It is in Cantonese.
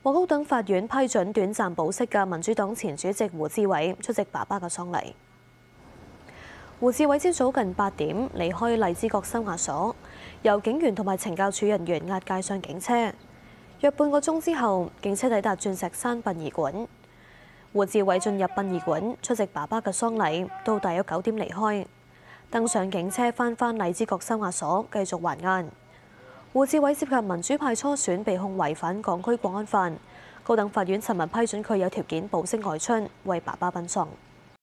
獲高等法院批准短暫保釋嘅民主黨前主席胡志偉出席爸爸嘅喪禮。胡志偉朝早近8點離開荔枝角收押所，由警員同埋懲教署人員押解上警車。約半個鐘之後，警車抵達鑽石山殯儀館。胡志偉進入殯儀館出席爸爸嘅喪禮，到大約9點離開，登上警車返荔枝角收押所繼續還押。胡志偉涉及民主派初選，被控違反港區國安法。高等法院尋日批准佢有條件保釋外出，為爸爸奔喪。